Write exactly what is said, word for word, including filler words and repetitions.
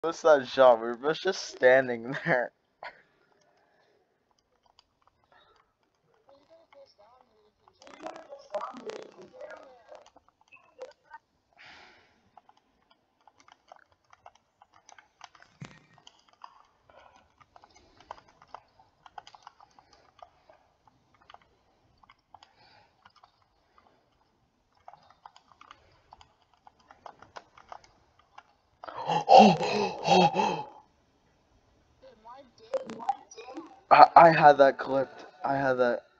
What's that shot? We were both just standing there. I, I had that clipped. I had that.